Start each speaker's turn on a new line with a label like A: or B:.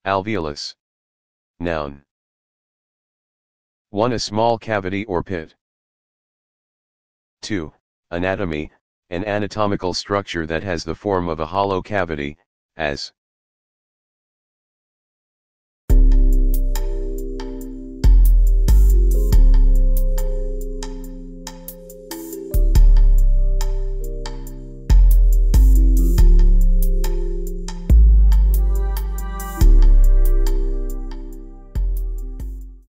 A: Alveolus. Noun. 1. A small cavity or pit. 2. Anatomy, an anatomical structure that has the form of a hollow cavity, as